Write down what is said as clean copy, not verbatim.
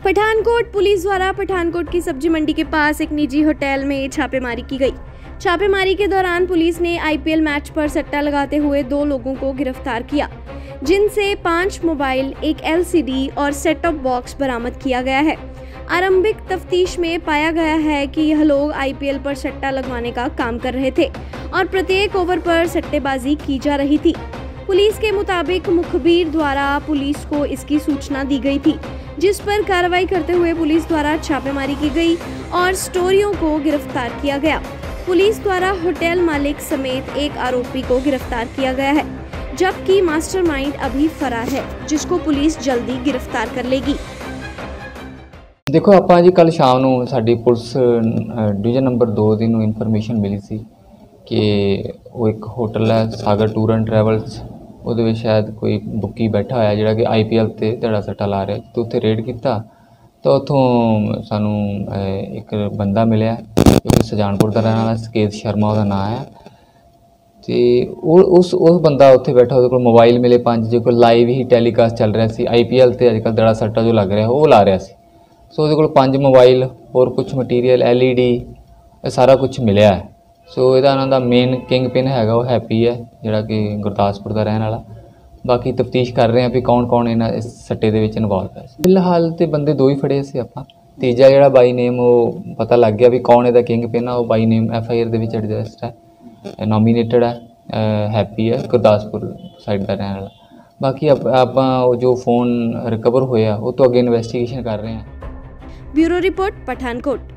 Pathankot police द्वारा पठानकोट की सब्जी मंडी के पास एक निजी होटल में छापेमारी की गई। छापेमारी के दौरान पुलिस ने आईपीएल मैच पर सट्टा लगाते हुए 2 लोगों को गिरफ्तार किया, जिनसे 5 मोबाइल, एक एलसीडी और सेट टॉप बॉक्स बरामद किया गया है। आरंभिक तफ्तीश में पाया गया है कि यह लोग आईपीएल पर सट्टा लगवाने का काम कर रहे थे और प्रत्येक ओवर पर सट्टेबाजी की जा रही थी। पुलिस के मुताबिक मुखबिर द्वारा पुलिस को इसकी सूचना दी गई थी, जिस पर कार्रवाई करते हुए पुलिस द्वारा छापेमारी की गई और स्टोरियों को गिरफ्तार किया गया। पुलिस द्वारा होटल मालिक समेत एक आरोपी को गिरफ्तार किया गया है, जबकि मास्टरमाइंड अभी फरार है, जिसको पुलिस जल्दी गिरफ्तार कर लेगी। देखो ਆਪਾਂ जी कल शाम ਨੂੰ ਸਾਡੀ ਪੁਲਿਸ डिवीजन नंबर 2 ਦੀ ਨੂੰ ਇਨਫੋਰਮੇਸ਼ਨ ਮਿਲੀ ਸੀ ਕਿ ਉਹ ਇੱਕ ਹੋਟਲ ਹੈ ਸਾਗਰ ਟੂਰ ਐਂਡ ਟਰੈਵਲਸ, ਉਹਦੇ ਵਿੱਚ ਸ਼ਾਇਦ ਕੋਈ ਬੁੱਕੀ ਬੈਠਾ ਹੋਇਆ ਜਿਹੜਾ ਕਿ ਆਈਪੀਐਲ ਤੇ ਧੜਾ ਸੱਟਾ ਲਾ ਰਿਹਾ, ਤੇ ਉੱਥੇ ਰੇਡ ਕੀਤਾ ਤਾਂ ਉੱਥੋਂ ਸਾਨੂੰ ਇੱਕ ਬੰਦਾ ਮਿਲਿਆ ਜੋ ਕਿ ਸੁਜਾਨਪੁਰ ਦਾ ਰਹਿਣ ਵਾਲਾ ਸਕੇਤ ਸ਼ਰਮਾ ਉਹਦਾ ਨਾਂ ਹੈ। ਤੇ ਉਸ ਬੰਦਾ ਉੱਥੇ ਬੈਠਾ, ਉਹਦੇ ਕੋਲ ਮੋਬਾਈਲ ਮਿਲੇ 5, ਜੇ ਕੋਈ ਲਾਈਵ ਹੀ ਟੈਲੀਕਾਸਟ ਚੱਲ ਰਿਹਾ ਸੀ ਆਈਪੀਐਲ ਤੇ ਅੱਜ ਕੱਲ੍ਹ ਧੜਾ ਸੱਟਾ ਜੋ ਲੱਗ ਰਿਹਾ ਉਹ ਲਾ ਰਿਹਾ ਸੀ। सो वो 5 मोबाइल और कुछ मटीरियल एलईडी सारा कुछ मिलया है। सो इहदा मेन किंग पिन है वो हैप्पी है जिहड़ा कि गुरदासपुर का रहने वाला। बाकी तफ्तीश कर रहे हैं भी कौन कौन इन्हां इस सट्टे दे विच इन्वॉल्व है। फिलहाल तो बंदे 2 ही फड़े से आपां, तीजा जिहड़ा बाई नेम वो पता लग गया भी कौन इहदा किंग पिन है। वो by name FIR they which adjust है, नॉमीनेटेड है, हैप्पी है, गुरदासपुर साइड का रहने वाला। बाकी आपां जो फोन रिकवर होया वो तो अगे इन्वेस्टिगेशन कर रहे हैं। Bureau report, Pathankot.